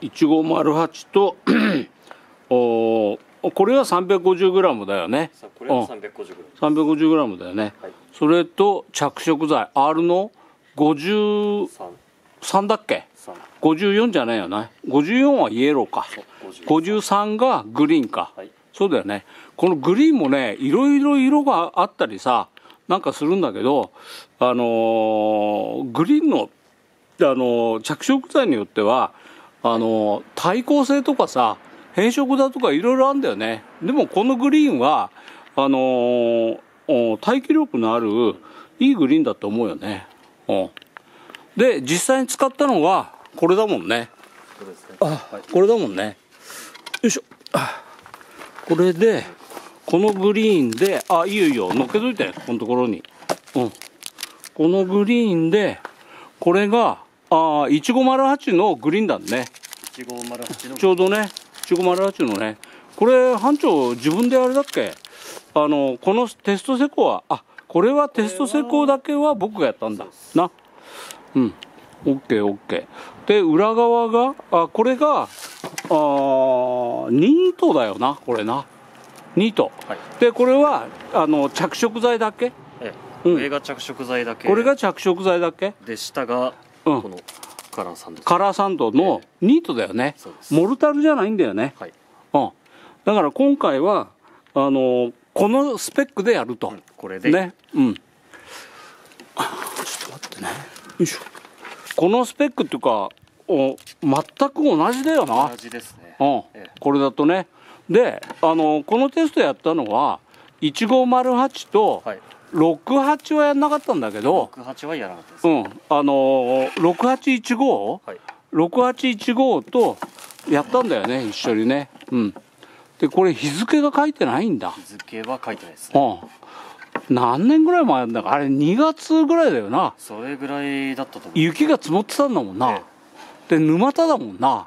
1508とこれは 350g だよね。 これは 350g。 350g だよね、はい、それと着色剤 R の53だっけ。54じゃないよね。54はイエローか。53がグリーンか、はい、そうだよね。このグリーンもね、いろいろ色があったりさなんかするんだけど、グリーンの、着色剤によっては耐光性とかさ変色だとかいろいろあるんだよね。でもこのグリーンは耐久力のあるいいグリーンだと思うよね。で実際に使ったのはこれだもんね。 そうですね。 これだもんね。よいしょ。これでこのグリーンでいいよいいよ乗っけといてこのところに。このグリーンでこれが1508のグリーンだね。 1508のちょうどね1508のね。これ班長自分であれだっけ、このテスト施工はこれはテスト施工だけは僕がやったんだな。OK。で裏側がこれがニートだよな。これなニート、はい、でこれは着色剤だけ、 上が着色剤だけ、 これが着色剤だけで下がこのカラーサンド、 カラーサンドのニートだよね。モルタルじゃないんだよね、はい、だから今回はこのスペックでやると、 これでね。ちょっと待ってね。よいしょ。このスペックっていうか全く同じだよな。 同じですね。 これだとね。でこのテストやったのは1508と68はやんなかったんだけど、 68はやらなかったです。 6815、6815とやったんだよね一緒にね。でこれ日付が書いてないんだ。 日付は書いてないですね。 何年ぐらい前なんだか。あれ2月ぐらいだよな。 それぐらいだったと思う。 雪が積もってたんだもんな、で沼田だもんな、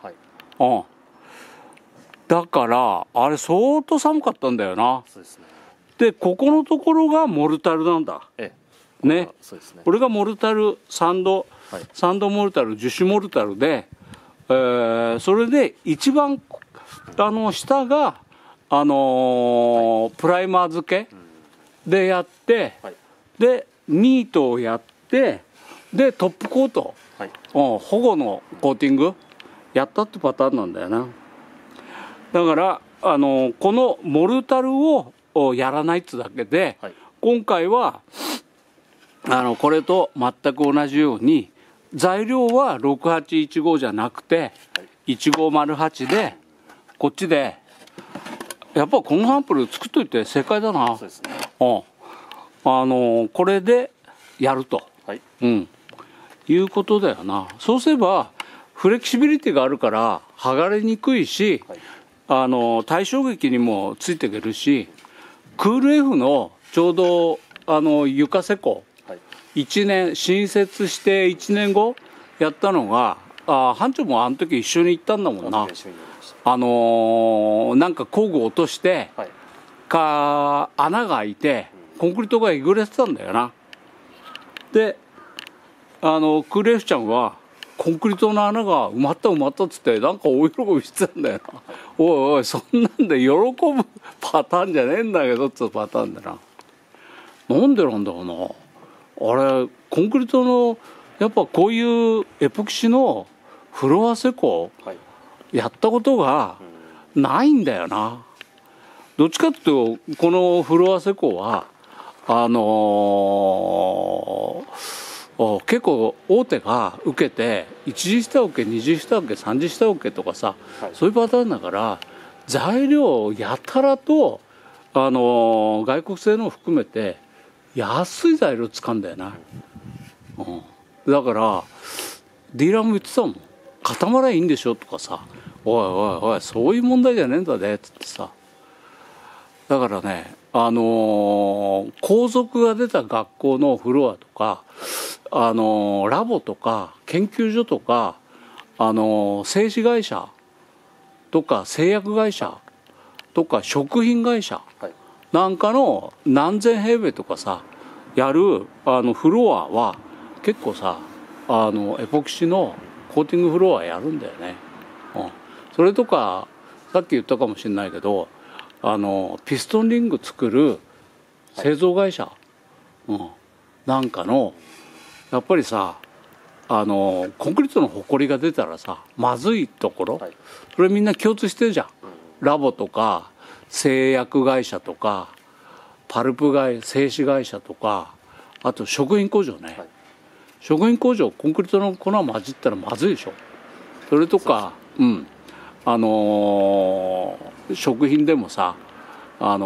だからあれ相当寒かったんだよな。 そうですね。 でここのところがモルタルなんだ、ね。 そうですね。 これがモルタルサンドモルタル樹脂モルタルで、それで一番下がプライマー付けでやって、でニートをやってでトップコート、保護のコーティングやったってパターンなんだよな。だからこのモルタルをやらないっつだけで、今回はこれと全く同じように材料は6815じゃなくて1508でこっちでやっぱこのサンプル作っといて正解だな。 そうですね。 これでやると、いうことだよな。そうすればフレキシビリティがあるから剥がれにくいし、耐衝撃にもついていけるし、クール F のちょうど床施工、1年新設して1年後やったのが班長もあの時一緒に行ったんだもんな。なんか工具落として、穴が開いてコンクリートがえぐれてたんだよな。でクール F ちゃんはコンクリートの穴が埋まったっつってなんか大喜びしてたんだよな。おいそんなんで喜ぶパターンじゃねえんだけどっつうパターンだな。なんでなんだろうなあれ。コンクリートのやっぱこういうエポキシのフロア施工、やったことがないんだよな。どっちかっていうとこのフロア施工は結構大手が受けて1次下請け2次下請け3次下請けとかさ、そういうパターンだから材料をやたらと外国製のを含めて安い材料使うんだよな、だからディーラーも言ってたもん。固まらいいんでしょとかさ、おいそういう問題じゃねえんだねっつってさ。だからね皇族が出た学校のフロアとかラボとか研究所とか製紙会社とか製薬会社とか食品会社なんかの何千平米とかさやるフロアは結構さエポキシのコーティングフロアやるんだよね。 それとかさっき言ったかもしれないけどピストンリング作る製造会社、なんかのやっぱりさコンクリートのほこりが出たらさまずいところ、それみんな共通してるじゃん。ラボとか製薬会社とかパルプ製紙会社とか、あと食品工場ね、食品工場コンクリートの粉混じったらまずいでしょ。それとか食品でもさあ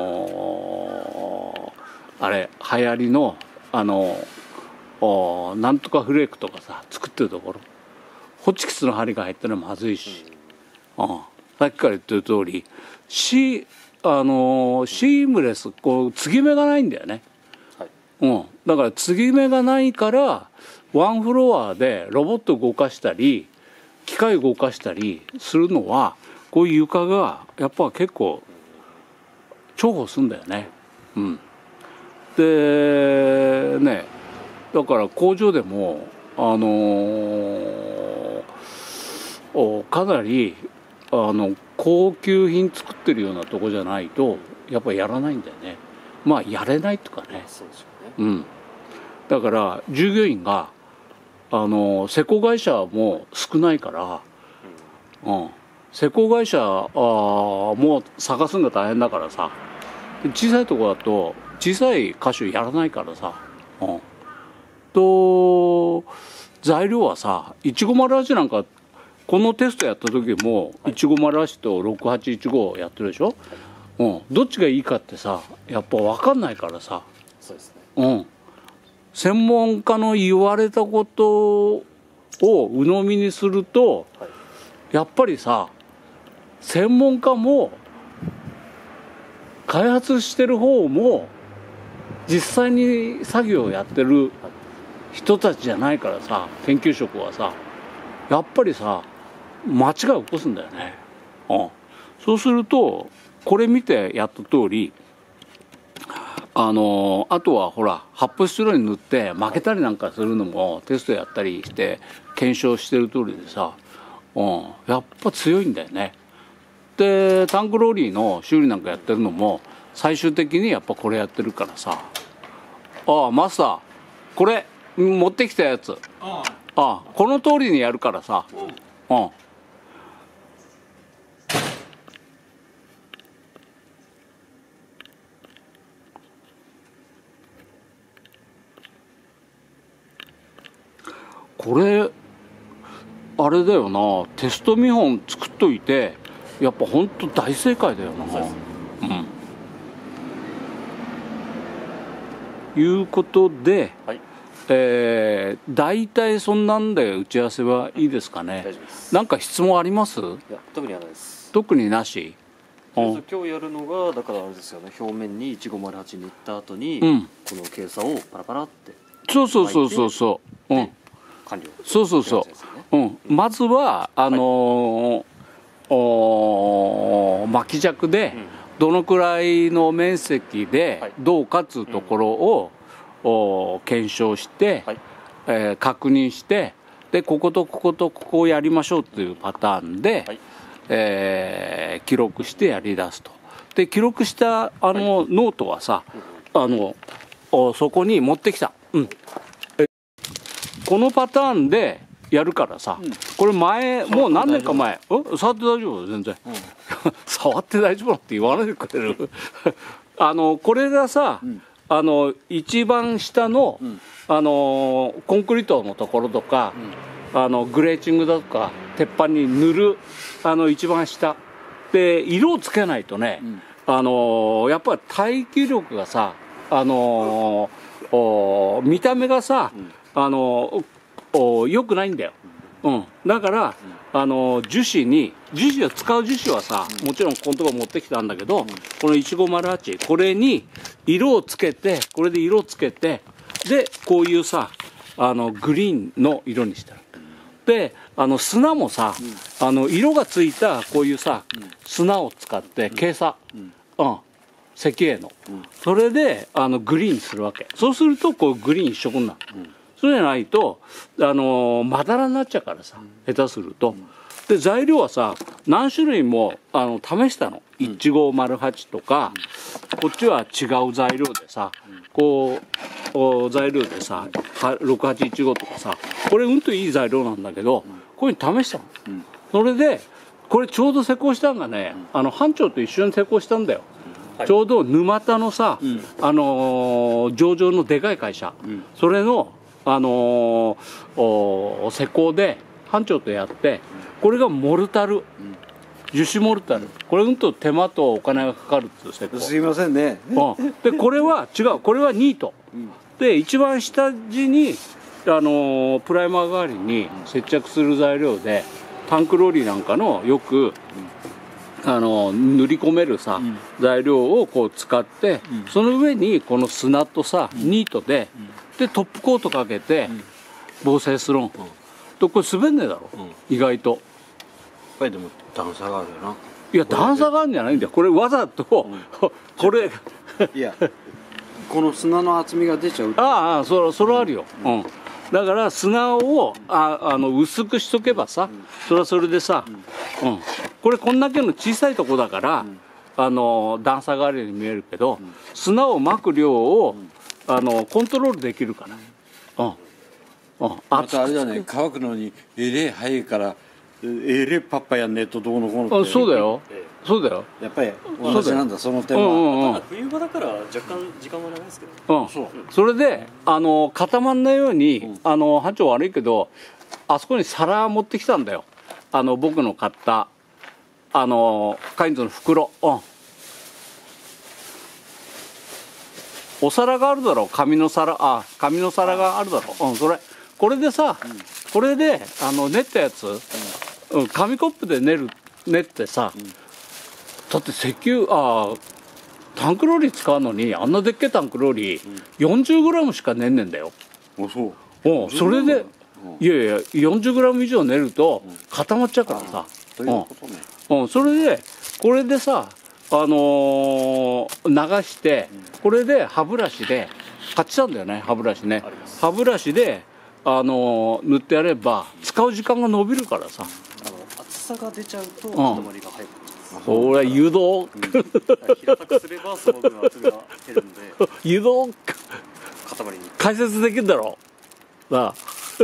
れ流行りのなんとかフレークとかさ作ってるところホチキスの針が入ったらまずいし、さっきから言ってる通りシームレス継ぎ目がないんだよね、だから継ぎ目がないからワンフロアでロボット動かしたり機械動かしたりするのはこういう床がやっぱ結構重宝するんだよね。でね、だから工場でもかなり高級品作ってるようなとこじゃないとやっぱりやらないんだよね。まあやれないとかね。 そうですよね。 だから従業員が施工会社も少ないから、施工会社も探すのが大変だからさ、小さいとこだと小さい箇所やらないからさ、材料はさ1508なんかこのテストやった時も1508と6815やってるでしょ、どっちがいいかってさやっぱ分かんないからさ。 そうですね。 専門家の言われたことを鵜呑みにすると、やっぱりさ専門家も開発してる方も実際に作業をやってる人たちじゃないからさ、研究職はさやっぱりさ間違いを起こすんだよね。そうするとこれ見てやった通りあとはほら発泡スチロールに塗って負けたりなんかするのもテストやったりして検証してる通りでさ、やっぱ強いんだよね。でタンクローリーの修理なんかやってるのも最終的にやっぱこれやってるからさ、マスターこれ持ってきたやつ、この通りにやるからさ、これあれだよな、テスト見本作っといてやっぱ本当大正解だよな。いうことで、大体そんなんで打ち合わせはいいですかね。 大丈夫です。 なんか質問あります？いや特にはないです。 特になし。 今日やるのがだからあれですよね、表面に1508塗った後に、この珪砂をパラパラってそう、 完了。 まずは巻き尺でどのくらいの面積でどうかっつうところを検証して、確認して、でこことこことここをやりましょうっていうパターンで、記録してやり出すと。で記録したノートはさそこに持ってきた、このパターンでやるからさ、これ前もう何年か前触って大丈夫全然、触って大丈夫って言わないでくれるこれがさ、一番下の、コンクリートのところとか、グレーチングだとか鉄板に塗る一番下で色をつけないとね、やっぱり耐久力がさ見た目がさ、良くないんだよ。だから、樹脂を使う樹脂はさ、もちろんこのとこ持ってきたんだけど、この1508これに色をつけて、これで色をつけて、でこういうさグリーンの色にしてる。で砂もさ、色がついたこういうさ、砂を使って珪砂、石英の、それでグリーンにするわけ。そうするとこうグリーン一色になる。そうじゃないとまだらになっちゃうからさ、下手すると。 で材料はさ何種類も試したの、1508とか、こっちは違う材料でさ、こう材料でさ6815とかさ、これといい材料なんだけど、こういうの試したの、それでこれちょうど施工したのがね、班長と一緒に施工したんだよ、ちょうど沼田のさ、上場のでかい会社、それの、施工で班長とやって、これがモルタル、樹脂モルタル、これ手間とお金がかかるっていう施工。 すいませんね。 でこれは違う、これはニート、で一番下地にプライマー代わりに接着する材料で、タンクローリーなんかのよく塗り込めるさ、材料をこう使って、その上にこの砂とさ、ニートで、でトップコートかけて、防水スローン、とこれ滑んねえだろ、意外と。 やっぱりでも段差があるよな。 いや段差があるんじゃないんだよ、これわざと、これいやこの砂の厚みが出ちゃう。 ああ、それあるよ、だから砂を薄くしとけばさ、それはそれでさ、これこんだけの小さいとこだから、段差があるように見えるけど、砂をまく量をコントロールできるから。 またあれだね、乾くのに早いからパッパやんねえとどうのこうのって。 そうだよ、そうだよ、 やっぱり同じなんだ、その点は。 冬場だから若干時間は長いですけど、 それで固まんないように、班長悪いけどあそこに皿持ってきたんだよ、僕の買ったカインズの袋、お皿があるだろう、紙の皿があるだろう、これでさ、これで練ったやつ、紙コップで練ってさ、だって石油タンクローリー使うのに、あんなでっけえタンクローリー、40g しか練んねんだよ。それで、いやいや40g 以上練ると固まっちゃうからさ、それでこれでさ、流して、これで歯ブラシで買ってたんだよね、歯ブラシね、歯ブラシで塗ってやれば使う時間が延びるからさ、 厚さが出ちゃうと固まりが早くなります。 これは湯道、 平たくすればその分厚みが減るんで湯道固まりに解説できるだろうなあ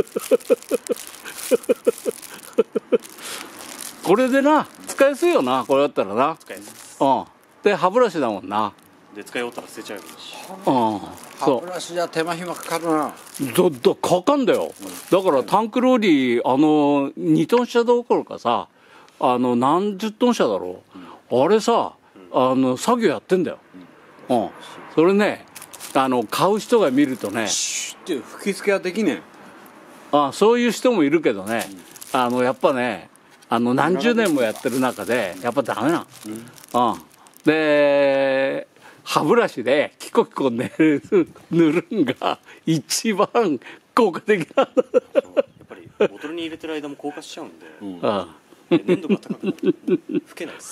これでな使いやすいよな、これだったらな。 使いやすいです。 で歯ブラシだもんな。 で使い終わったら捨てちゃえばいいし。 歯ブラシじゃ手間暇かかるな。 かかんだよ、だからタンクローリー2トン車どころかさ、何十トン車だろう、あれさ作業やってんだよ、それね買う人が見るとね、 シュッて吹き付けはできねそういう人もいるけどね、やっぱね何十年もやってる中でやっぱダメなの、で歯ブラシでキコキコ塗るんが一番効果的なやっぱりボトルに入れてる間も硬化しちゃうんで、粘度が高くなって拭けないです。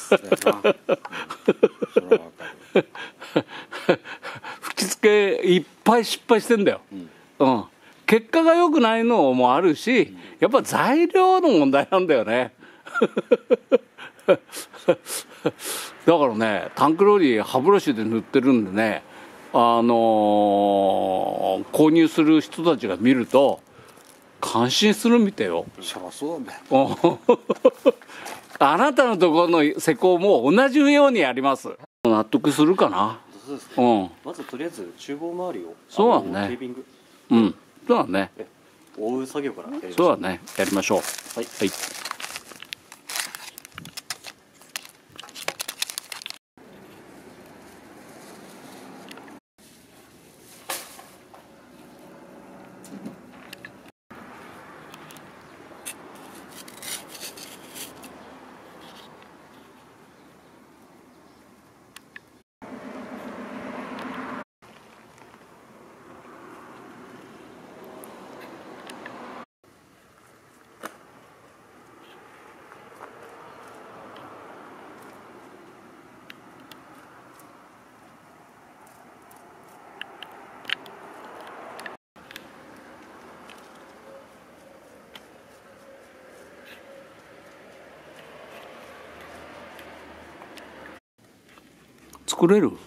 吹き付けいっぱい失敗してんだよ、結果が良くないのもあるし、やっぱ材料の問題なんだよねだからね、タンクローリー歯ブラシで塗ってるんでね、購入する人たちが見ると感心するみたいよ。 そりゃそうだね。 あなたのところの施工も同じようにやります。納得するかな。 まずとりあえず厨房周りをそうだね、 テーピング、 そうだね、 覆う作業からやりましょう。 そうだね、やりましょう。はい、はい。 作れる？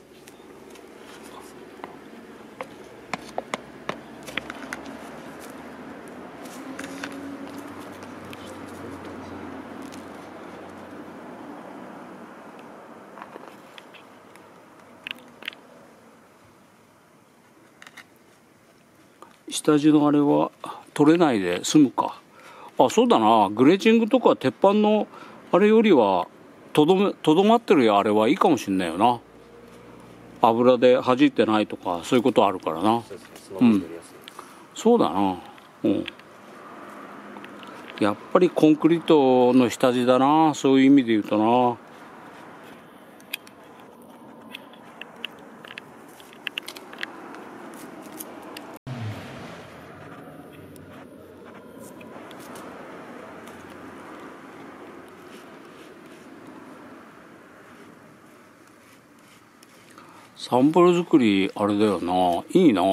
下地のあれは取れないで済むか。あ、そうだな、グレーチングとか鉄板のあれよりはとどまってるあれはいいかもしんないよな。油で弾いてないとかそういうことあるからな。うん、そうだな。うん、やっぱりコンクリートの下地だな、そういう意味で言うとな。サンプル作りあれだよな、いいな。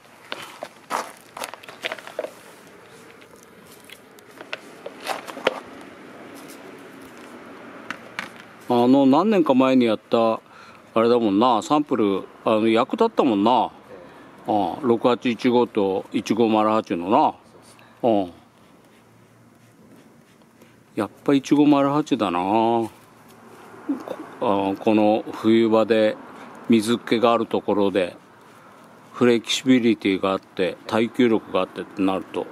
何年か前にやったあれだもんな、サンプル役立ったもんな。6815と1508のな。やっぱ1508だな。この冬場で水っ気があるところでフレキシビリティがあって耐久力があってってなると、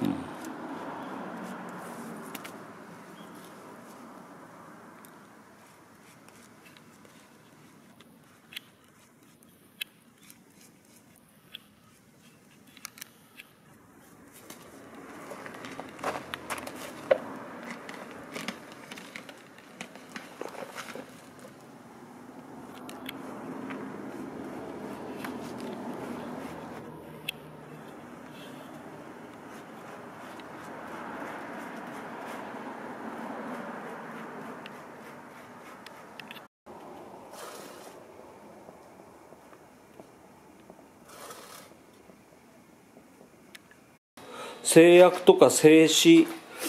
製薬とか製紙、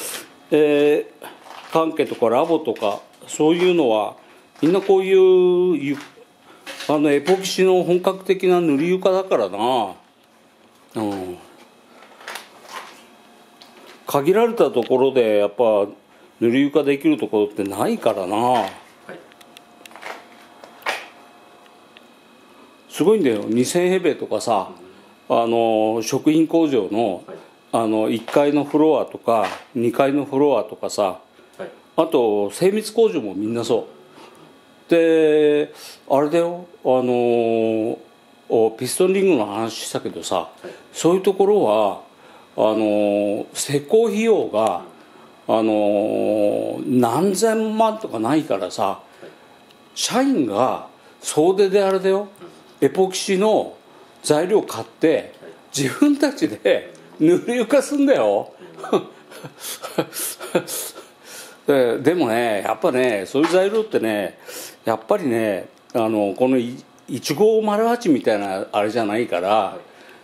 関係とかラボとかそういうのはみんなこういうエポキシの本格的な塗り床だからな。限られたところでやっぱ塗り床できるところってないからな。すごいんだよ。2000平米とかさ、食品工場の1階のフロアとか2階のフロアとかさ、あと精密工場もみんなそうで、あれだよ、ピストンリングの話したけどさ、そういうところは施工費用が何千万とかないからさ、社員が総出であれだよ、エポキシの材料買って自分たちで塗り床すんだよでもね、やっぱね、そういう材料ってね、やっぱりね、この1508みたいなあれじゃないから、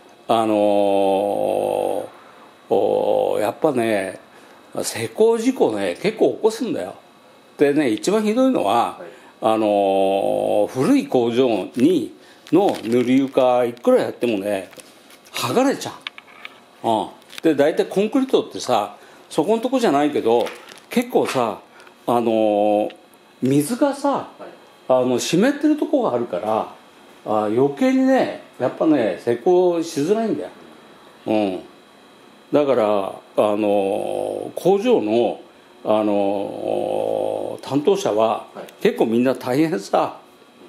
やっぱね、施工事故ね結構起こすんだよ。でね、一番ひどいのは、古い工場の塗り床いくらやってもね剥がれちゃう。で大体コンクリートってさ、そこのとこじゃないけど結構さ、水がさ、湿ってるとこがあるから、余計にねやっぱね施工しづらいんだよ。だから工場の担当者は結構みんな大変さ、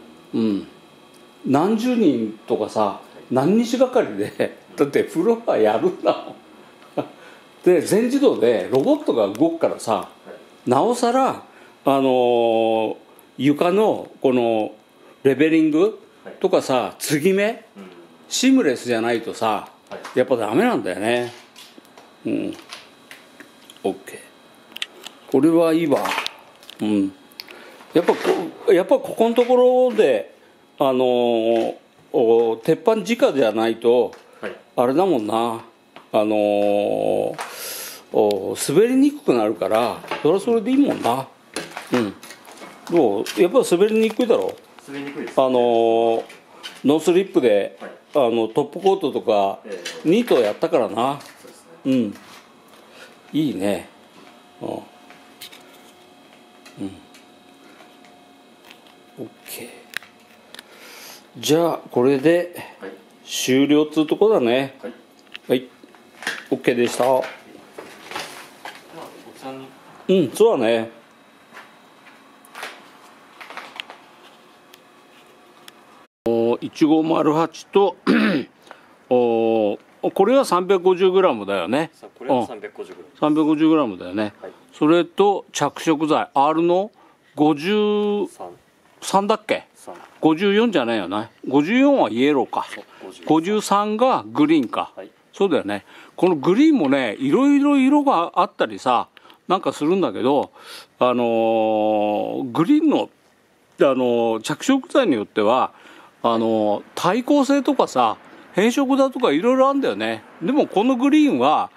何十人とかさ、何日がかりでだってフロアやるんだもんで全自動でロボットが動くからさ、なおさら床のこのレベリングとかさ、継ぎ目シームレスじゃないとさやっぱダメなんだよね。OK、 これはいいわ。やっぱここのところで鉄板直じゃないと、あれだもんな、滑りにくくなるから、それはそれでいいもんな。どう？やっぱ滑りにくいだろ。 滑りにくいです。 ノースリップで、 はい、 トップコートとか、ニートやったからな。 そうですね。 うん。いいね。うん。うん。OK。じゃあこれで終了っつうとこだね。 はい。 はい。OK でした。 お茶に。 うん、そうだね。1508とこれは 350g だよね。 これは 350g。 350g だよね。 はい、 それと着色剤 R の53だっけ？54じゃないよね。54はイエローか。53がグリーンか。 はい、そうだよね。このグリーンもね、いろいろ色があったりさ、なんかするんだけど、グリーンの、着色剤によっては耐光性とかさ、変色だとかいろいろあるんだよね。でもこのグリーンは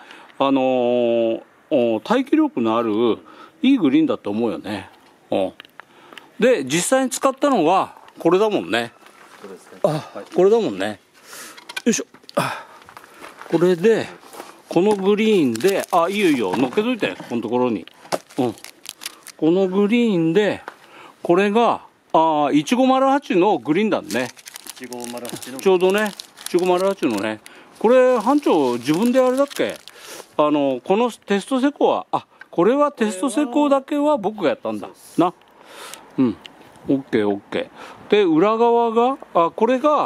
耐久力のあるいいグリーンだと思うよね。で実際に使ったのはこれだもんね。これだもんね。よいしょ。これでこのグリーンでいいよいいよ、乗っけといてこのところに。このグリーンでこれが1508のグリーンだね。 1508のちょうどね、1508のね。これ班長自分であれだっけ、このテスト施工はこれはテスト施工だけは僕がやったんだな。うん、OK。で裏側がこれが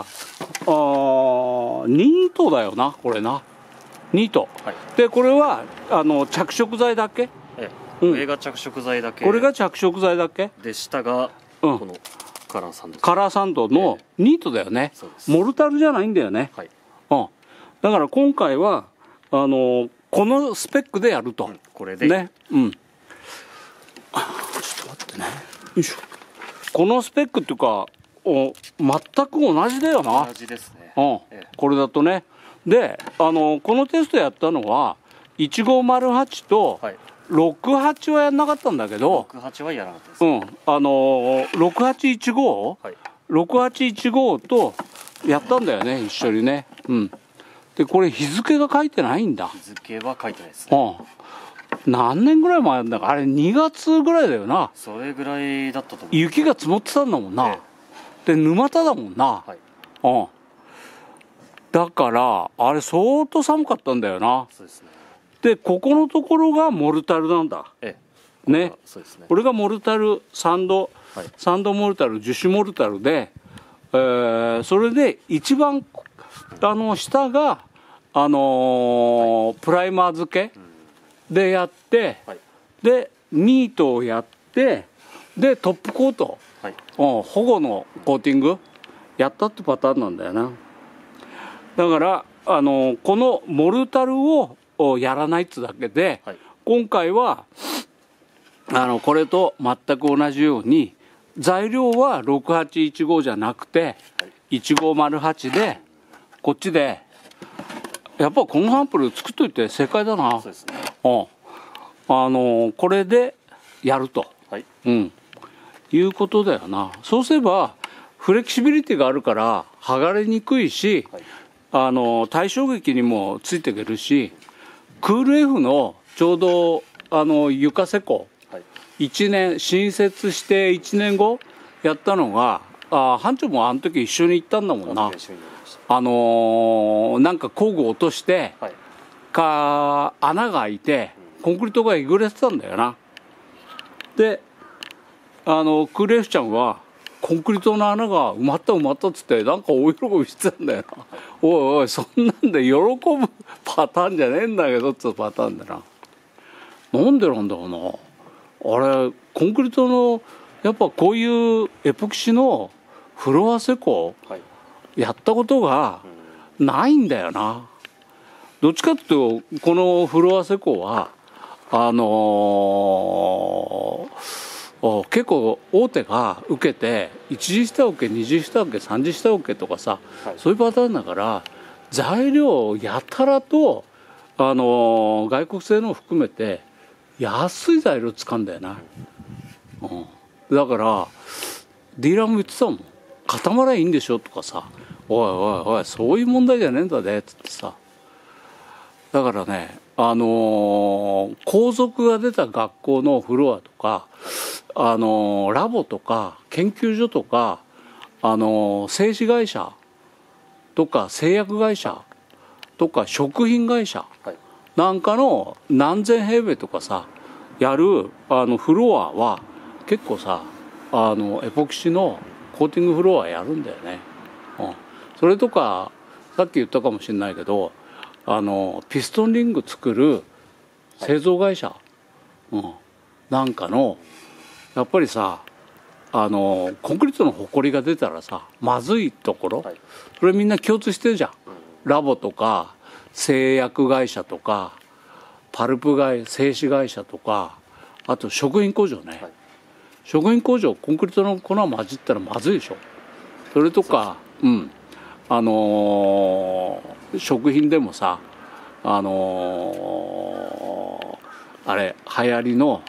ニートだよな、これな、ニート、はい、でこれは着色剤だけ、 上が着色剤だけ、 これが着色剤だけで、下がこのカラーサンド、 カラーサンドのニートだよね。モルタルじゃないんだよね。はい、だから今回はこのスペックでやると、 これでね。ちょっと待ってね。よいしょ。このスペックっていうか全く同じだよな。 同じですね。 これだとね。でこのテストやったのは1508と、68はやんなかったんだけど、 68はやらなかったです。 6815、6815とやったんだよね、一緒にね。でこれ日付が書いてないんだ。 日付は書いてないですね。 何年ぐらい前なんだか、あれ2月ぐらいだよな。 それぐらいだったと思う。 雪が積もってたんだもんな。で沼田だもんな。だからあれ相当寒かったんだよな。 そうですね。 でここのところがモルタルなんだ。ね。 そうですね。 これがモルタルサンドモルタル樹脂モルタルで、それで一番下がプライマー付けでやって、でニートをやって、でトップコート、保護のコーティングやったってパターンなんだよな。だからこのモルタルをやらないっつだけで、今回はこれと全く同じように材料は6815じゃなくて1508で、こっちでやっぱこのサンプル作っといて正解だな。 そうですね。 これでやると、いうことだよな。そうすればフレキシビリティがあるから剥がれにくいし、耐衝撃にもついていけるし、クール F のちょうど床施工、1年新設して1年後やったのが、班長もあの時一緒に行ったんだもんな。なんか工具落として、穴が開いてコンクリートがえぐれてたんだよな。でクール F ちゃんはコンクリートの穴が埋まったっつってなんか大喜びしてたんだよな。おいそんなんで喜ぶパターンじゃねえんだけどっつうパターンだな。なんでなんだろうな、あれコンクリートのやっぱこういうエポキシのフロア施工、やったことがないんだよな。どっちかっていうとこのフロア施工は結構大手が受けて1次下請け2次下請け3次下請けとかさ、そういうパターンだから材料をやたらと外国製のを含めて安い材料使うんだよな。だからディーラーも言ってたもん、 固まらいいんでしょとかさ、おいおいおいそういう問題じゃねえんだねっつってさ、だからね皇族が出た学校のフロアとかラボとか研究所とか製紙会社とか製薬会社とか食品会社なんかの何千平米とかさやるフロアは結構さエポキシのコーティングフロアやるんだよね、それとかさっき言ったかもしれないけどピストンリング作る製造会社、なんかのやっぱりさコンクリートのほこりが出たらさまずいところ、それみんな共通してるじゃん、ラボとか製薬会社とかパルプ製紙会社とかあと食品工場ね、食品工場コンクリートの粉混じったらまずいでしょ。それとか食品でもさあれ流行りの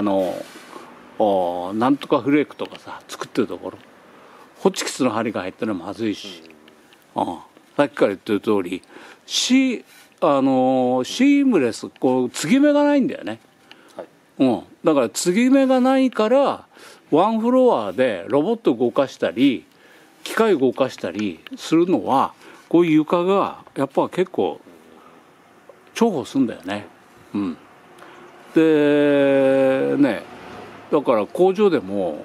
なんとかフレークとかさ作ってるところホチキスの針が入ったらまずいし、さっきから言ってる通りシームレス継ぎ目がないんだよね、だから継ぎ目がないからワンフロアでロボット動かしたり機械動かしたりするのはこういう床がやっぱ結構重宝するんだよね。でねだから工場でも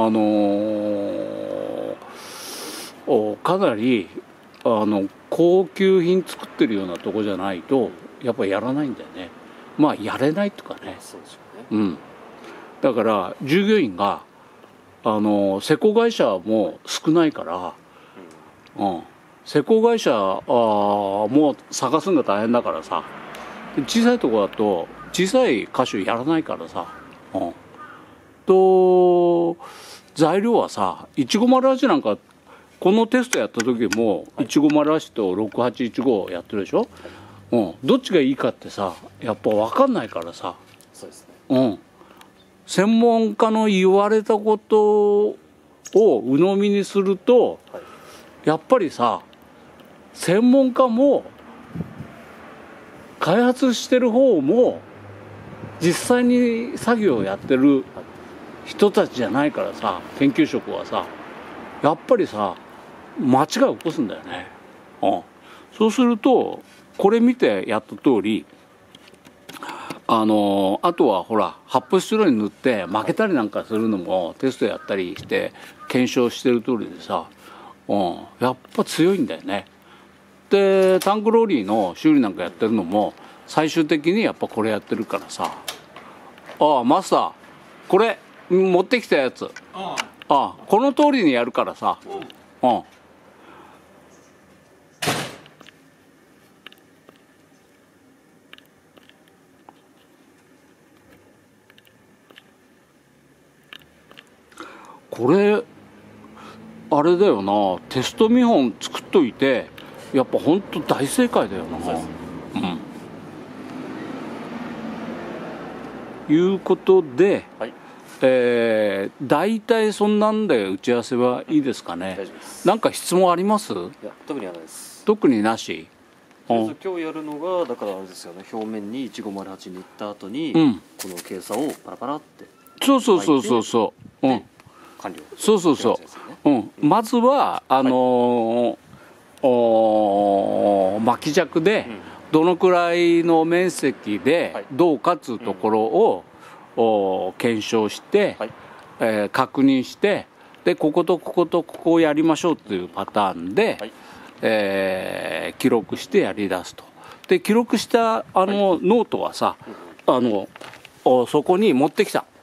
かなり高級品作ってるようなとこじゃないとやっぱりやらないんだよね。まあやれないとかね。だから従業員が施工会社も少ないから、施工会社も探すのが大変だからさ、小さいとこだと小さい箇所やらないからさ、材料はさ1508なんかこのテストやった時も1508と6815やってるでしょ、どっちがいいかってさやっぱ分かんないからさ、 そうですね、 専門家の言われたことを鵜呑みにすると、やっぱりさ専門家も開発してる方も実際に作業をやってる人たちじゃないからさ、研究職はさやっぱりさ間違いを起こすんだよね。そうするとこれ見てやった通りあとはほら発泡スチロールに塗って負けたりなんかするのもテストやったりして検証してる通りでさ、やっぱ強いんだよね。でタンクローリーの修理なんかやってるのも最終的にやっぱこれやってるからさ、マスターこれ持ってきたやつ、この通りにやるからさ、これあれだよな、テスト見本作っといてやっぱ本当大正解だよな。いうことで、大体そんなんで打ち合わせはいいですかね。 大丈夫です。 なんか質問あります？いや特にはないです。 特になし。 今日やるのがだからあれですよね、表面に1508塗った後に、この珪砂をパラパラってそう完了。まずは巻き尺でどのくらいの面積でどうかっつうところを検証して、確認してでこことこことここをやりましょうというパターンで、記録してやり出すと。で記録したノートはさそこに持ってきた、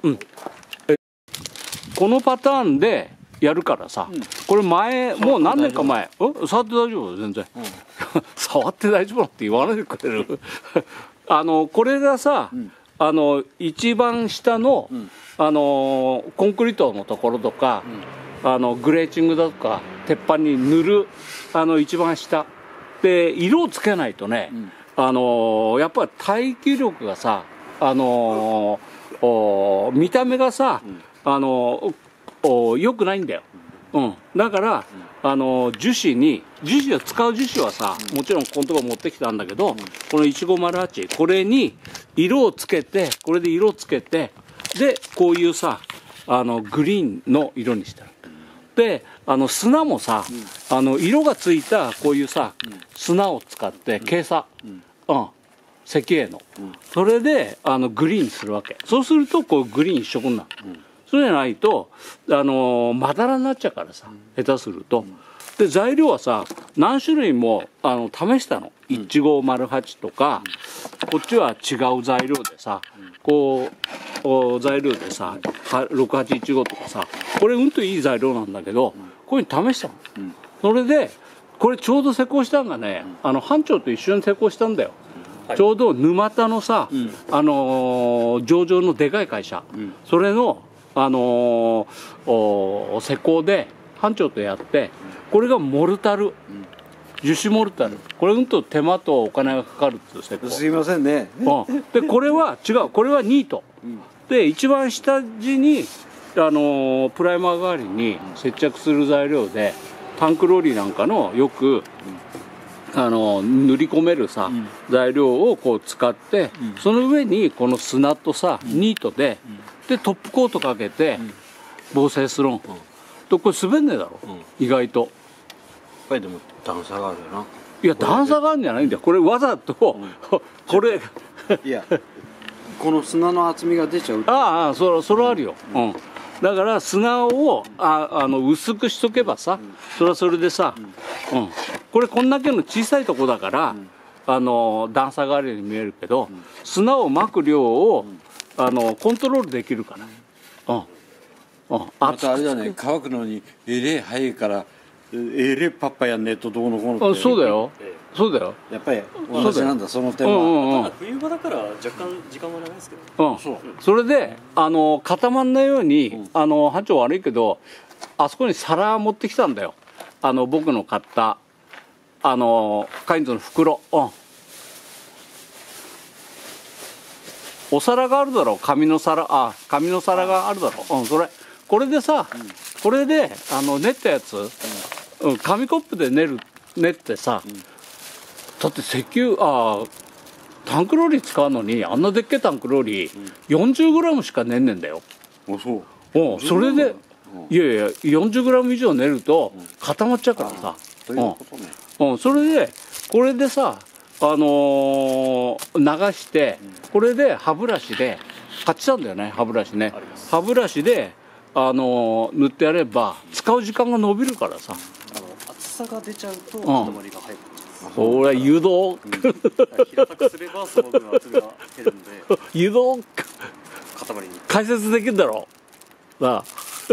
このパターンでやるからさ、これ前もう何年か前触って大丈夫全然、触って大丈夫って言わないでくれるこれがさ、一番下の、コンクリートのところとか、グレーチングだとか鉄板に塗る一番下で色をつけないとね、やっぱり耐久力がさ見た目がさ良くないんだよ。 だから、樹脂を使う樹脂はさ、もちろんここのとこ持ってきたんだけど、この1508、これに色をつけて、これで色をつけて、で、こういうさ、グリーンの色にしてる。で、砂もさ、色がついたこういうさ、砂を使って、珪砂、石英の、それでグリーンにするわけ。そうするとこうグリーン一色になる、そうじゃないとまだらになっちゃうからさ、下手すると。で材料はさ何種類も試したの。1508とか、こっちは違う材料でさ、こう材料でさ6815とかさ、これといい材料なんだけど、こういうの試したの、それでこれちょうど施工したのがね、班長と一緒に施工したんだよ。ちょうど沼田のさ、上場のでかい会社、それの、施工で班長とやって、これがモルタル、樹脂モルタル、これと手間とお金がかかるっていう施工。 すいませんね。 でこれは違う、これはニート、で一番下地にプライマー代わりに接着する材料で、タンクローリーなんかのよく塗り込めるさ、材料をこう使って、その上にこの砂とさ、ニートで、でトップコートかけて、防水スロン、とこれ滑んねえだろ、意外と。やっぱりでも段差があるよな。 いや段差があるんじゃないんだよ、これわざと、これいやこの砂の厚みが出ちゃう。 それあるよ、だから砂を薄くしとけばさ、それはそれでさ、これこんだけの小さいとこだから、段差があるように見えるけど、砂をまく量をコントロールできるから。 またあれだね、乾くのに早いからパッパやんねえとどうのこうのって。 そうだよ、そうだよ。 やっぱり同じなんだ、その点は。 ただ冬場だから若干時間は長いですけど、 それで固まんないように、班長悪いけど、あそこに皿持ってきたんだよ、僕の買ったカインズの袋、お皿があるだろう、紙の皿があるだろう、これでさ、これで練ったやつ、紙コップで練ってさ、だってタンクローリー使うのに、あんなでっけえタンクローリー、40g しか練んねんだよ。それでいやいや 40g 以上練ると固まっちゃうからさ、それでこれでさ流して、これで歯ブラシで買ってたんだよね、歯ブラシね。歯ブラシで塗ってやれば使う時間が延びるからさ。 厚さが出ちゃうと塊が入る。 それは湯道平たくすればその分厚みが減るんで、 湯道塊に解説できるだろうなあ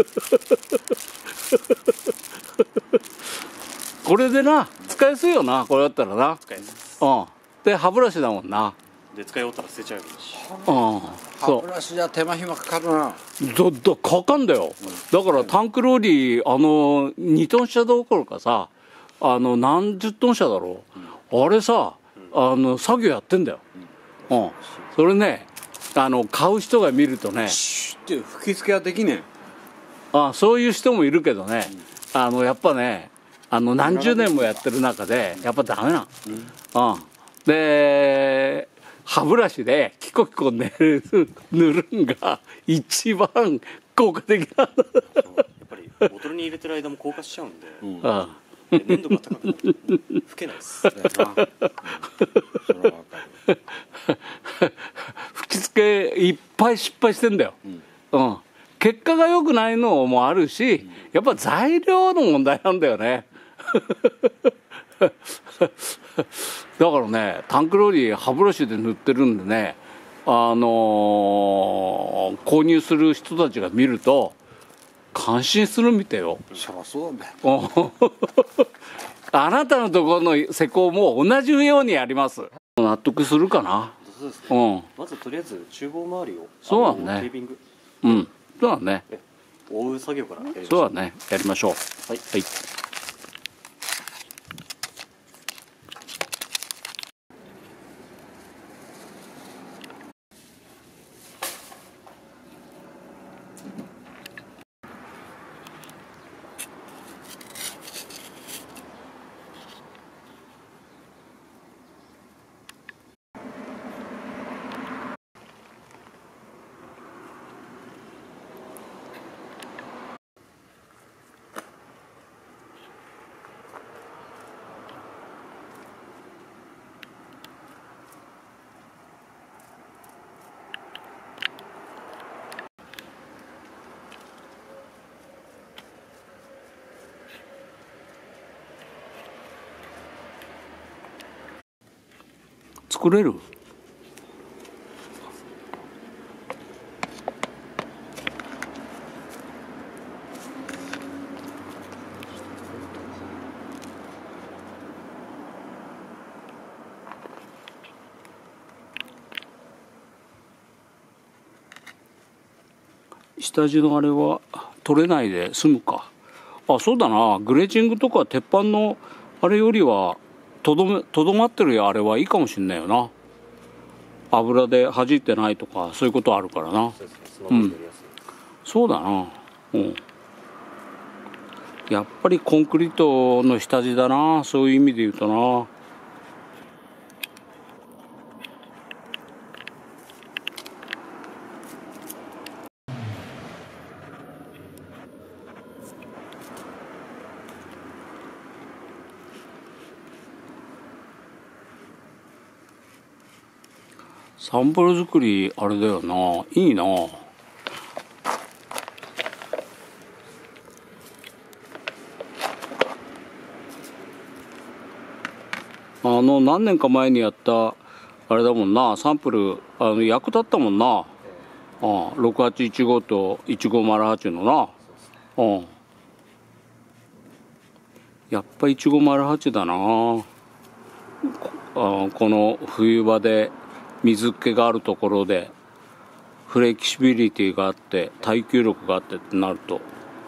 これでな使いやすいよな、これだったらな。 使いやすいです。 で歯ブラシだもんな。 で使い終わったら捨てちゃえばいいし。 歯ブラシじゃ手間暇かかるな。 かかんだよ。だからタンクローリー2トン車どころかさ、何十トン車だろう、あれさ作業やってんだよ。それね買う人が見るとね、 シュッて吹き付けはできねえ。そういう人もいるけどね、やっぱね何十年もやってる中でやっぱダメなの。で歯ブラシでキコキコ塗るんが一番効果的なやっぱりボトルに入れてる間も硬化しちゃうんで、粘度が高くなって拭けないです。 吹き付けいっぱい失敗してんだよ。結果が良くないのもあるし、やっぱ材料の問題なんだよね。だからね、タンクローリー歯ブラシで塗ってるんでね、購入する人たちが見ると感心するみたいよ。 そりゃそうだね。 あなたのところの施工も同じようにやります。納得するかな。 そうですね。まずとりあえず厨房周りをそうだね。 テーピング、 そうだね。 覆う作業からやりましょう。 そうだね、やりましょう。はい。 作れる？下地のあれは取れないで済むか。あ、そうだな、グレーチングとか鉄板のあれよりはとどまってるあれはいいかもしんないよな。油で弾いてないとかそういうことあるからな。うん、そうだな。うん、やっぱりコンクリートの下地だな、そういう意味で言うとな。サンプル作りあれだよな、いいな。何年か前にやったあれだもんな、サンプル役立ったもんな。6815と1508のな。やっぱ1508だな。この冬場で水っ気があるところでフレキシビリティがあって耐久力があってってなると、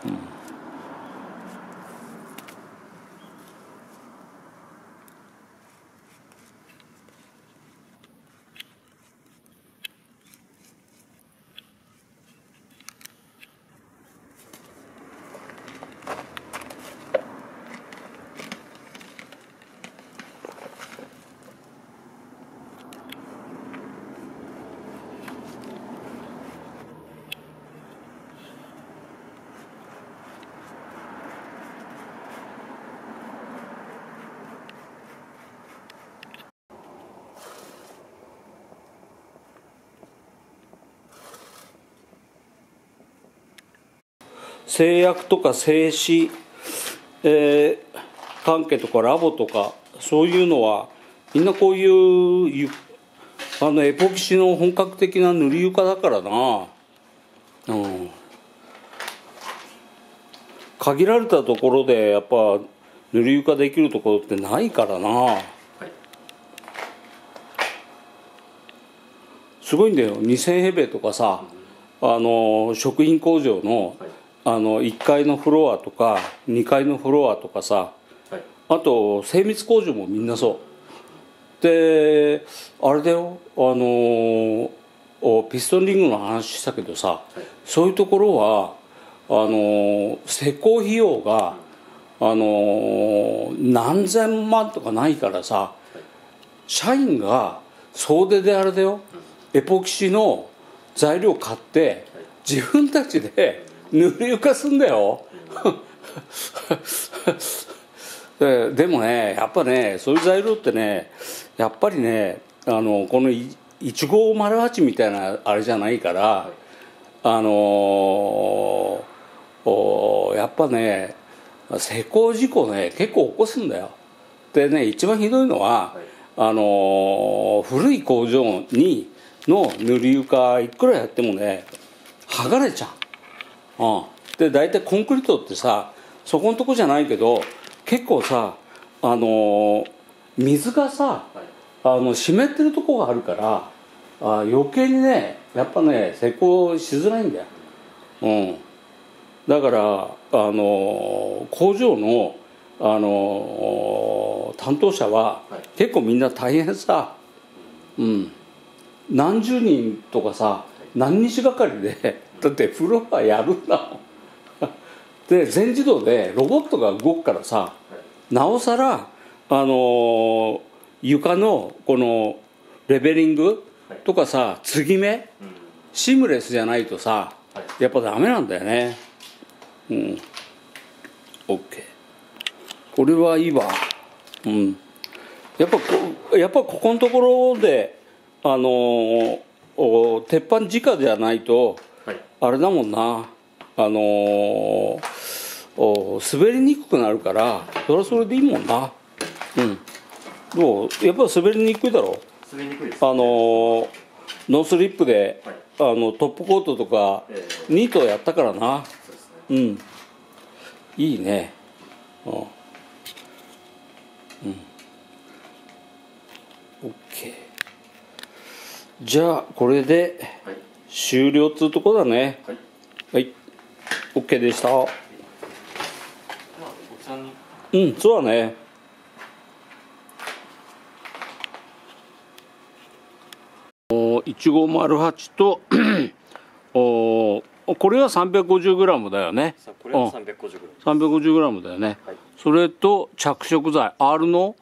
製薬とか製紙、関係とかラボとかそういうのはみんなこういうエポキシの本格的な塗り床だからな。限られたところでやっぱ塗り床できるところってないからな。すごいんだよ。2000平米とかさ、食品工場の1階のフロアとか2階のフロアとかさ、あと精密工場もみんなそうで、あれだよ、ピストンリングの話したけどさ、そういうところは施工費用が何千万とかないからさ、社員が総出であれだよ、エポキシの材料買って自分たちで塗り床すんだよでもね、やっぱね、そういう材料ってね、やっぱりね、この1508みたいなあれじゃないから、やっぱね、施工事故ね結構起こすんだよ。でね、一番ひどいのは、古い工場の塗り床いくらやってもね剥がれちゃう。で大体コンクリートってさ、そこのとこじゃないけど結構さ、水がさ、湿ってるとこがあるから、余計にねやっぱね施工しづらいんだよ。だから工場の担当者は結構みんな大変さ、何十人とかさ、何日がかりでだってフロアやるんだもんで全自動でロボットが動くからさ、なおさら床のこのレベリングとかさ、継ぎ目シームレスじゃないとさやっぱダメなんだよね。OK、 これはいいわ。やっぱここのところで鉄板直じゃないと、あれだもんな、滑りにくくなるから、それはそれでいいもんな。どうやっぱ滑りにくいだろ。 滑りにくいです、 ノースリップで、 はい、 トップコートとか、ニートやったからな。 そうですね、 うん、いいね。うん、オッケー。じゃあこれで終了っつうとこだね。 はい、 はい、オッケーでした。 まあ、こちらに、 うん、そうだね。1508とこれは 350g だよね。 これは 350g、 350g だよね、 はい、 それと着色剤 R の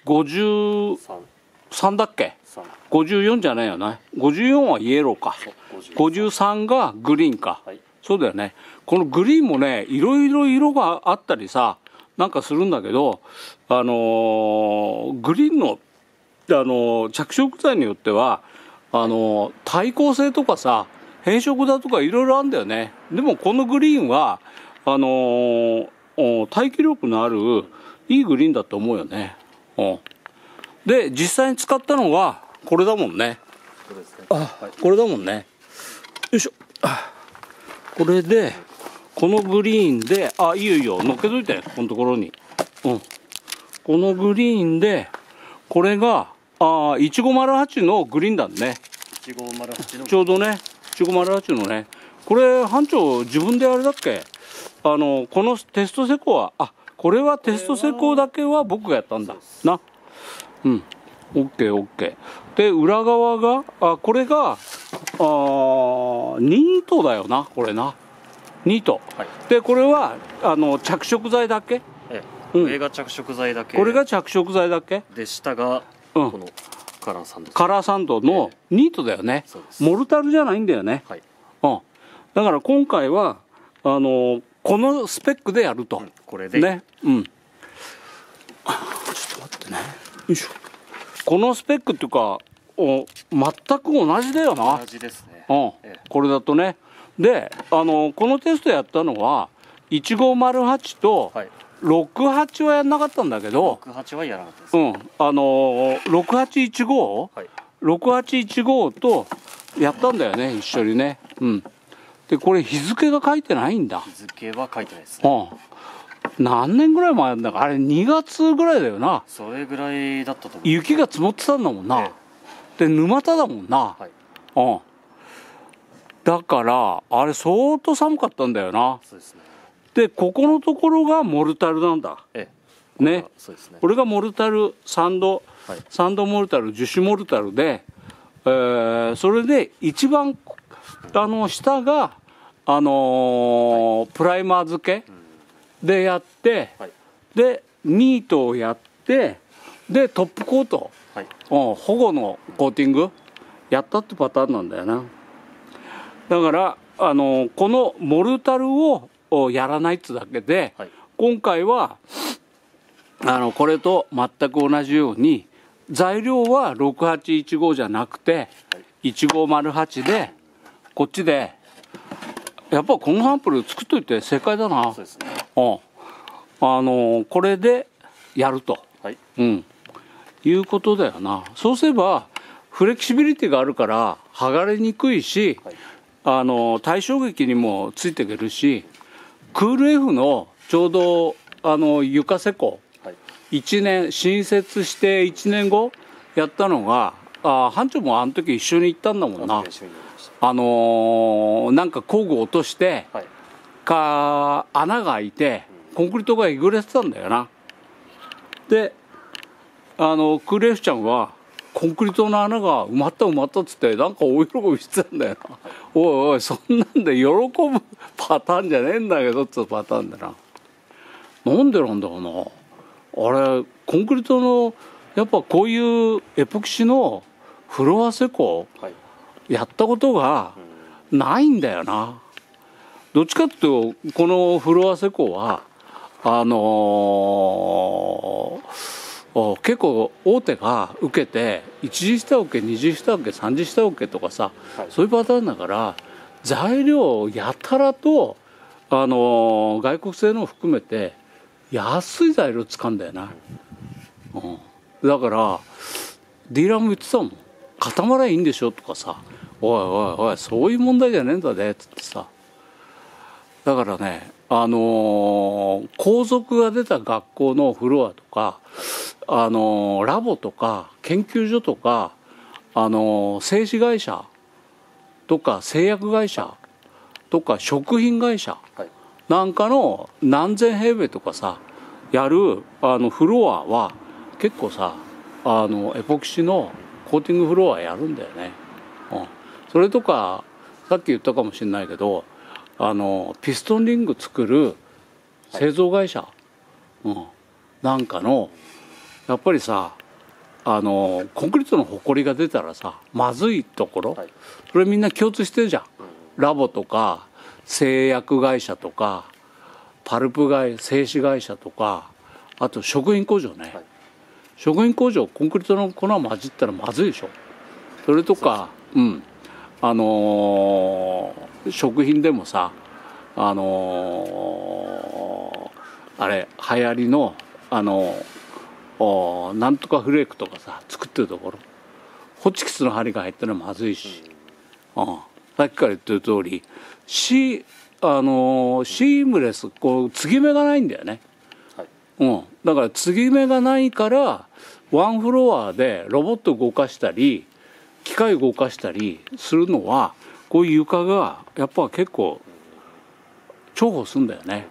53だっけ、54じゃないよね、54はイエローか、53がグリーンか、 はい、 そうだよね。このグリーンもね、いろいろ色があったりさなんかするんだけど、グリーンの、着色剤によっては耐光性とかさ変色だとかいろいろあるんだよね。でもこのグリーンは耐久力のあるいいグリーンだと思うよね。で実際に使ったのはこれだもんね。 そうですね、 これだもんね。よいしょ。これでこのグリーンでいいよいいよ、乗っけといてこのところに。このグリーンでこれが1508のグリーンだね。 1508のちょうどね、1508のね。これ班長自分であれだっけ、このテスト施工はこれはテスト施工だけは僕がやったんだな。うん、オッケーオッケー。で裏側がこれがニートだよな、これな、ニート、 はい、 でこれは着色剤だけ、 これが着色剤だけ、 これが着色剤だけで下がこのカラーサンド、 カラーサンドのニートだよね、モルタルじゃないんだよね、 はい、 だから今回はこのスペックでやると、 これでね、ちょっと待ってね、よいしょ。このスペックっていうか全く同じだよな。 同じですね、 これだとね。でこのテストやったのは1508と68はやんなかったんだけど、 68はやらなかったです、 6815、6815とやったんだよね、一緒にね。でこれ日付が書いてないんだ。 日付は書いてないですね。 何年ぐらい前だか、あれ2月ぐらいだよな。 それぐらいだったと思う。 雪が積もってたんだもんな、で沼田だもんな、だからあれ相当寒かったんだよな。 そうですね。 でここのところがモルタルなんだ、ね。 そうですね。 これがモルタルサンドモルタル、樹脂モルタルで、それで一番下がプライマー付けでやって、でニートをやって、でトップコート、保護のコーティングやったってパターンなんだよな。だからこのモルタルをやらないっつだけで、今回はこれと全く同じように材料は6815じゃなくて1508で、こっちでやっぱこのサンプル作っといて正解だな。そうですね。これでやると、いうことだよな。そうすればフレキシビリティがあるから剥がれにくいし、耐衝撃にもついていけるし、クール F のちょうど床施工、1年新設して1年後やったのが、班長もあの時一緒に行ったんだもんな。なんか工具落として、穴が開いてコンクリートがえぐれてたんだよな。でクール F ちゃんはコンクリートの穴が埋まったっつってなんか大喜びしてたんだよな。おいおい、そんなんで喜ぶパターンじゃねえんだけどっつうパターンだな。なんでなんだろうな、あれコンクリートのやっぱこういうエポキシのフロア施工、やったことがないんだよな。どっちかっていうとこのフロア施工は結構大手が受けて1次下請け2次下請け3次下請けとかさ、そういうパターンだから材料をやたらと外国製のを含めて安い材料使うんだよな、だからディーラーも言ってたもん、 固まりゃいいんでしょとかさ、おいおいおいそういう問題じゃねえんだねっつってさ、だからね、皇族が出た学校のフロアとか、ラボとか研究所とか、製紙会社とか製薬会社とか食品会社なんかの何千平米とかさやるフロアは結構さエポキシのコーティングフロアやるんだよね。それとかさっき言ったかもしれないけどピストンリング作る製造会社、なんかのやっぱりさコンクリートのほこりが出たらさまずいところ、それみんな共通してるじゃん。ラボとか製薬会社とかパルプ製紙会社とか、あと食品工場ね、食品工場コンクリートの粉混じったらまずいでしょ。それとか食品でもさあれ流行りのなんとかフレークとかさ作ってるところ、ホチキスの針が入ったらまずいし、さっきから言ってる通りシームレス継ぎ目がないんだよね、だから継ぎ目がないからワンフロアでロボット動かしたり機械動かしたりするのはこういう床がやっぱ結構重宝するんだよね。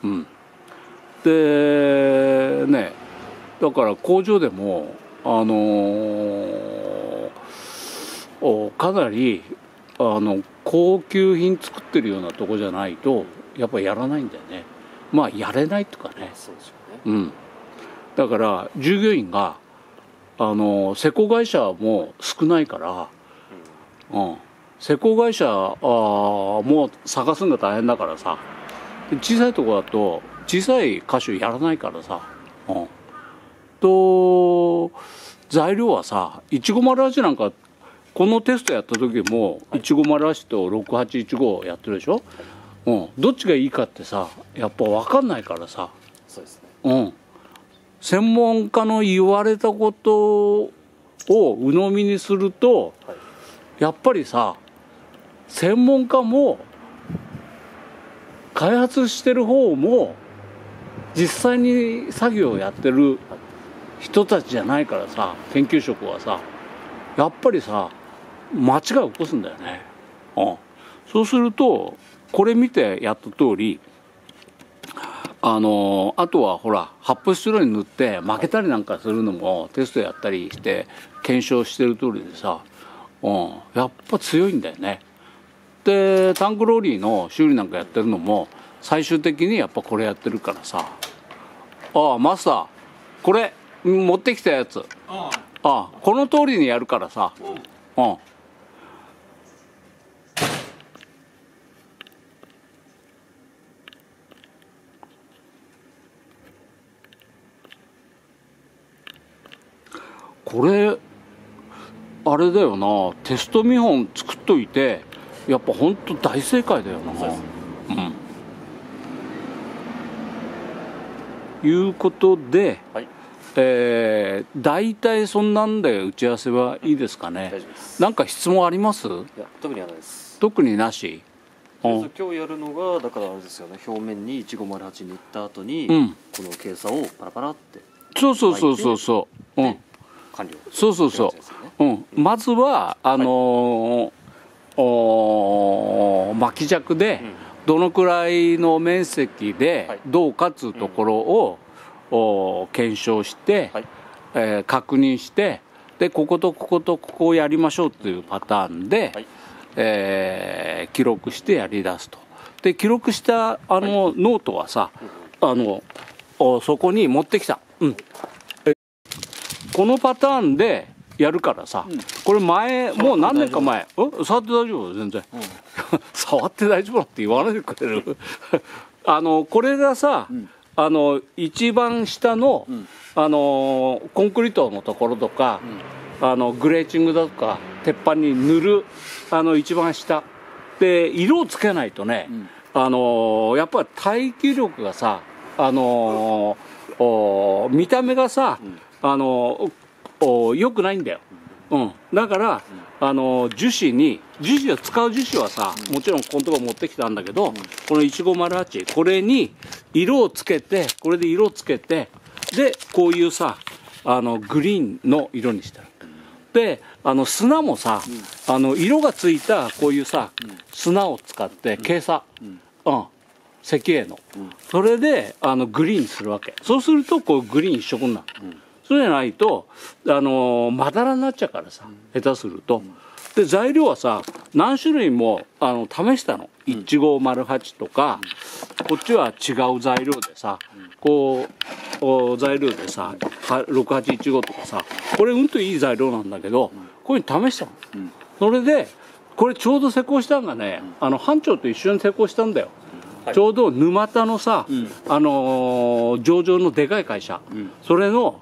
でね、だから工場でもかなり高級品作ってるようなとこじゃないとやっぱりやらないんだよね。まあやれないとかね。だから従業員が施工会社も少ないから、施工会社も探すのが大変だからさ、小さいとこだと小さい箇所やらないからさ、材料はさ1508なんかこのテストやった時も1508と6815やってるでしょ、どっちがいいかってさやっぱ分かんないからさ、専門家の言われたことを鵜呑みにすると、やっぱりさ専門家も開発してる方も実際に作業をやってる人たちじゃないからさ、研究職はさやっぱりさ間違いを起こすんだよね。そうするとこれ見てやった通りあとはほら発泡スチロールに塗って負けたりなんかするのもテストやったりして検証してる通りでさ、やっぱ強いんだよね。でタンクローリーの修理なんかやってるのも最終的にやっぱこれやってるからさ、マスターこれ持ってきたやつ、この通りにやるからさ、これあれだよな、テスト見本作っといてやっぱ本当大正解だよな。いうことで、大体そんなんで打ち合わせはいいですかね。なんか質問あります？いや特にはないです。 特になし。 今日やるのがだからあれですよね、表面に1508に行った後に、この計算をパラパラってそう完了。まずは巻き尺でどのくらいの面積でどうかっつうところを検証して、確認して、でこことこことここをやりましょうっていうパターンで、記録してやり出すと。で記録したノートはさそこに持ってきた、このパターンでやるからさ、これ前もう何年か前触って大丈夫全然、触って大丈夫って言わないでくれるこれがさ、一番下の、コンクリートのところとか、グレーチングだとか鉄板に塗る一番下で色をつけないとね、やっぱり耐久力がさ見た目がさ良くないんだよ。 だから樹脂を使う樹脂はさ、もちろんこのとこ持ってきたんだけど、この1508これに色をつけて、これで色をつけて、でこういうさグリーンの色にしてる。で砂もさ、色がついたこういうさ、砂を使って珪砂、石英の、それでグリーンにするわけ。そうするとこうグリーン一色になる。そうじゃないとまだらになっちゃうからさ、下手すると。で材料はさ、何種類も試したの。1508とか、こっちは違う材料でさ、こう材料でさ6815とかさ、これといい材料なんだけど、こういうふうに試したの。それでこれちょうど施工したのがね、班長と一緒に施工したんだよ。ちょうど沼田のさ、上場のでかい会社、それの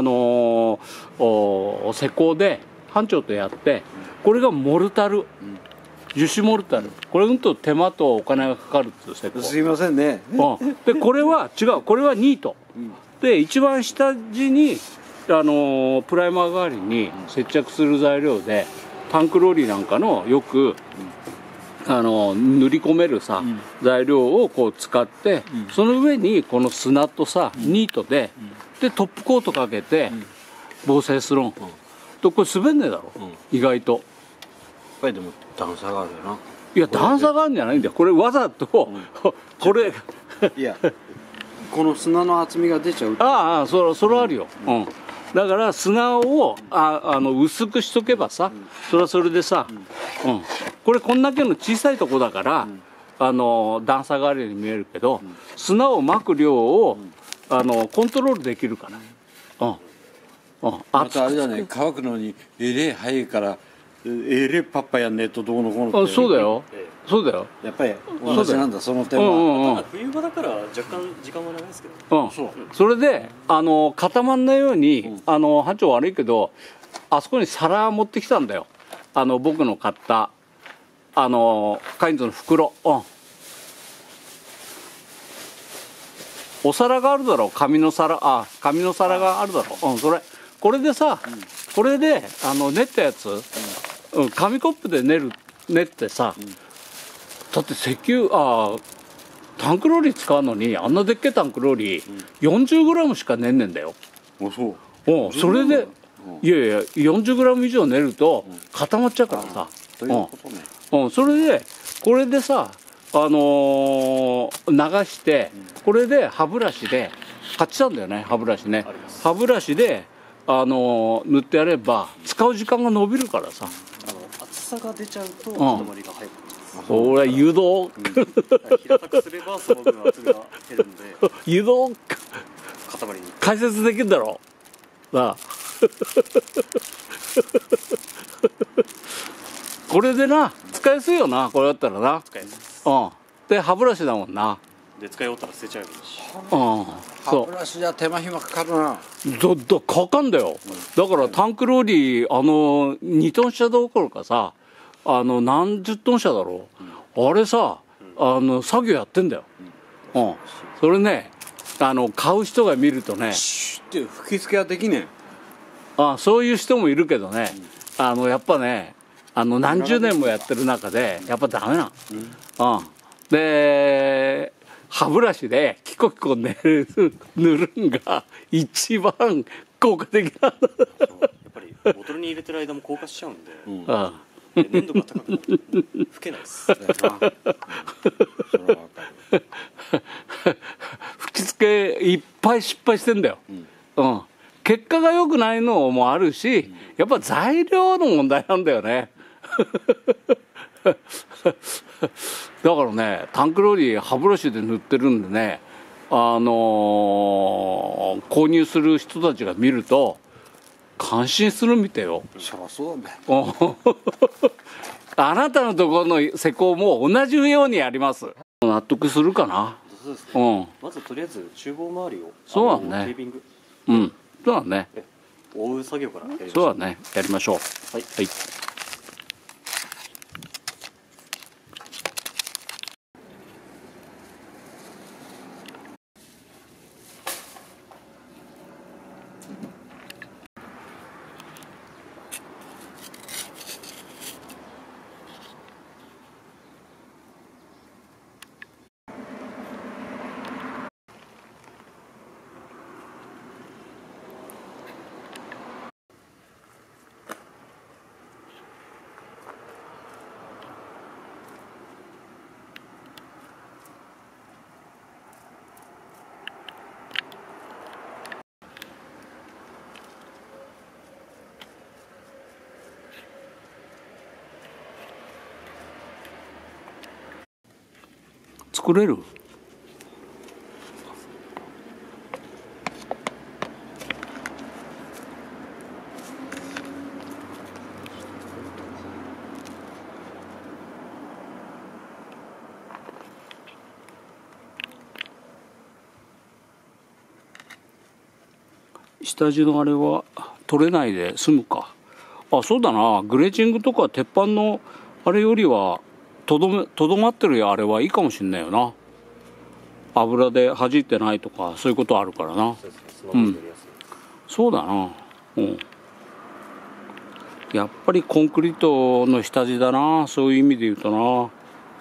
施工で班長とやって、これがモルタル、樹脂モルタル、これと手間とお金がかかるっていう施工。 すいませんね。 でこれは違う、これはニート、で一番下地にプライマー代わりに接着する材料で、タンクローリーなんかのよく塗り込めるさ、材料をこう使って、その上にこの砂とさ、ニートでトップコートかけて、防水スロン、とこれ滑んねえだろ、意外と。 やっぱりでも段差があるよな。 いや段差があるんじゃないんだよ、これわざと、これいやこの砂の厚みが出ちゃう。 それあるよ。だから砂を薄くしとけばさ、それはそれでさ、これこんだけの小さいとこだから、段差があるように見えるけど、砂をまく量をコントロールできるから。 またあれだね、乾くのにえれえ早いからえれえパッパやんねえとどうのこうのって。 そうだよ、そうだよ。 やっぱり同じなんだ、その点は。 冬場だから若干時間は長いですけど、 それで固まんないように、班長悪いけど、あそこに皿持ってきたんだよ。僕の買ったカインズの袋、お皿があるだろう、紙の皿があるだろう、これでさ、これで練ったやつ、紙コップで練ってさ、だって石油タンクローリー使うのに、あんなでっけえタンクローリー、40g しか練んねんだよ。それでいやいや 40g 以上練ると固まっちゃうからさ。それでこれでさ流して、これで歯ブラシで買ってたんだよね、歯ブラシね。歯ブラシで塗ってやれば使う時間が伸びるからさ。 厚さが出ちゃうと固まりが早くなります。 それは湯道、 平たくすればその分厚みが減るんで湯道塊に解説できるだろうなあこれでな使いやすいよな、これだったらな。 使いやすいです。 で歯ブラシだもんな。 で使い終わったら捨てちゃえばいいし。 歯ブラシじゃ手間暇かかるな。 かかんだよ。だからタンクローリー2トン車どころかさ、何十トン車だろう、あれさ作業やってんだよ。それね買う人が見るとね、 シュッて吹き付けはできねそういう人もいるけどね、やっぱね何十年もやってる中でやっぱダメなの。で歯ブラシでキコキコ塗るんが一番効果的なやっぱりボトルに入れてる間も硬化しちゃうんで、粘度が高くなって拭けないです。 吹き付けいっぱい失敗してんだよ。結果が良くないのもあるし、やっぱ材料の問題なんだよね。だからね、タンクローリー歯ブラシで塗ってるんでね、購入する人たちが見ると感心するみたいよ。 そりゃそうだね。 あなたのところの施工も同じようにやります。納得するかな。 そうですね。まずとりあえず厨房周りをそうだね、 テーピング、 そうだね、 覆う作業からやりましょう。 そうだね、やりましょう。はい、はい。 作れる？下地のあれは取れないで済むか。あ、そうだな、グレーチングとか鉄板のあれよりはとどまってるあれはいいかもしんないよな。油で弾いてないとかそういうことあるからな。うん、そうだな。うん、やっぱりコンクリートの下地だな、そういう意味で言うとな。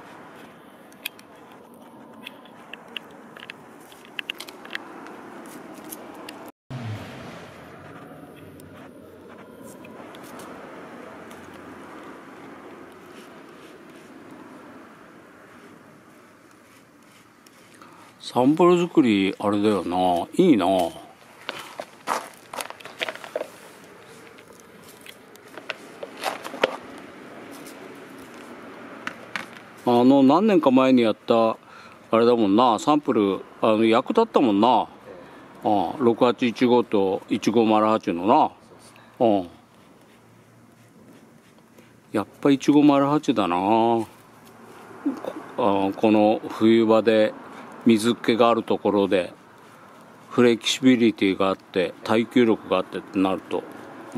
サンプル作りあれだよな、いいな。何年か前にやったあれだもんな、サンプル役立ったもんな。6815と1508のな。やっぱ1508だな。この冬場で水っ気があるところでフレキシビリティがあって耐久力があってってなると、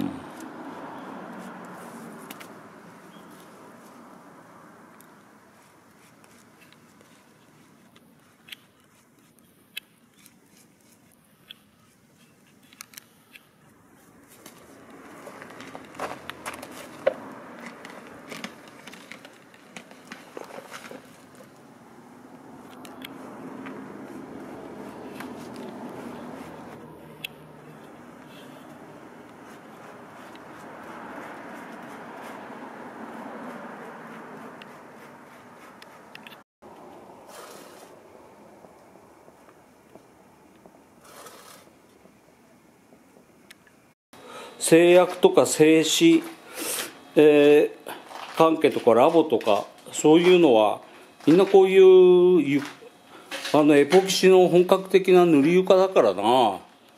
製薬とか製紙、関係とかラボとかそういうのはみんなこういうエポキシの本格的な塗り床だからな。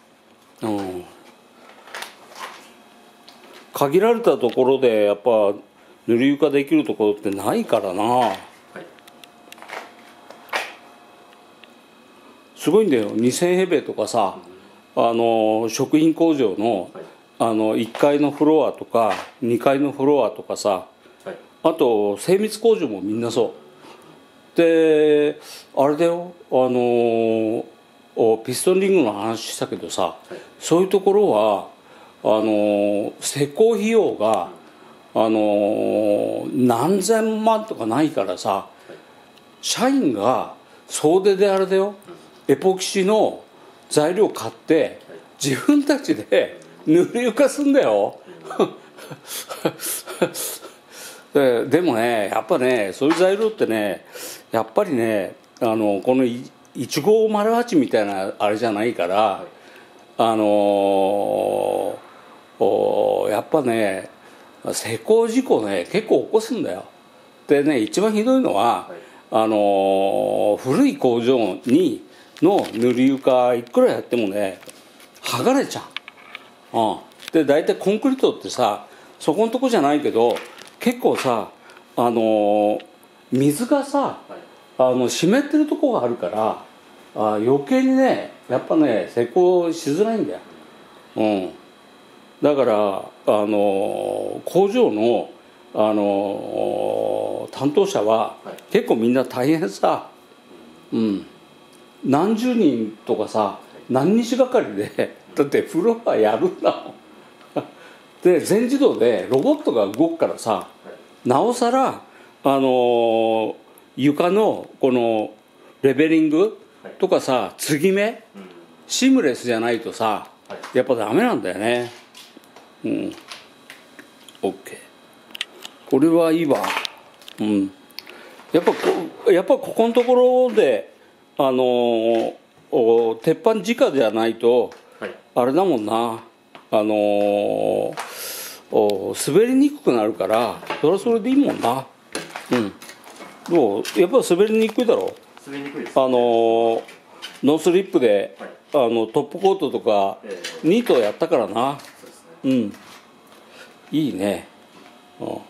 限られたところでやっぱ塗り床できるところってないからな。すごいんだよ。2000平米とかさ、食品工場の1階のフロアとか2階のフロアとかさ、あと精密工場もみんなそうで、あれだよ、ピストンリングの話したけどさ、そういうところは施工費用が何千万とかないからさ、社員が総出であれだよ、エポキシの材料買って自分たちで塗り床すんだよでもね、やっぱね、そういう材料ってね、やっぱりね、この1508みたいなあれじゃないから、やっぱね、施工事故ね結構起こすんだよ。でね、一番ひどいのは、古い工場の塗り床いくらやってもね剥がれちゃう。で大体コンクリートってさ、そこのとこじゃないけど結構さ、水がさ、湿ってるとこがあるから、余計にねやっぱね施工しづらいんだよ。だから工場の担当者は結構みんな大変さ、何十人とかさ、何日がかりでだってフロアやるんだもんで全自動でロボットが動くからさ、なおさら床のこのレベリングとかさ、継ぎ目シームレスじゃないとさやっぱダメなんだよね。OK、 これはいいわ。やっぱここのところで鉄板直じゃないと、あれだもんな、滑りにくくなるから、それはそれでいいもんな。どう？やっぱ滑りにくいだろ。 滑りにくいです、 ノースリップで、 はい、 トップコートとか、ニートやったからな。 そうですね、 うん、いいね。うん、オッ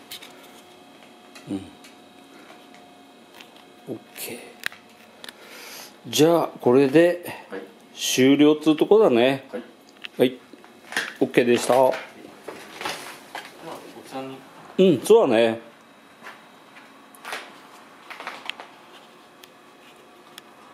ケー。じゃあこれで終了っつうとこだね。 はい、 はい、オッケーでした。 まあ、お茶にうん、そうだね。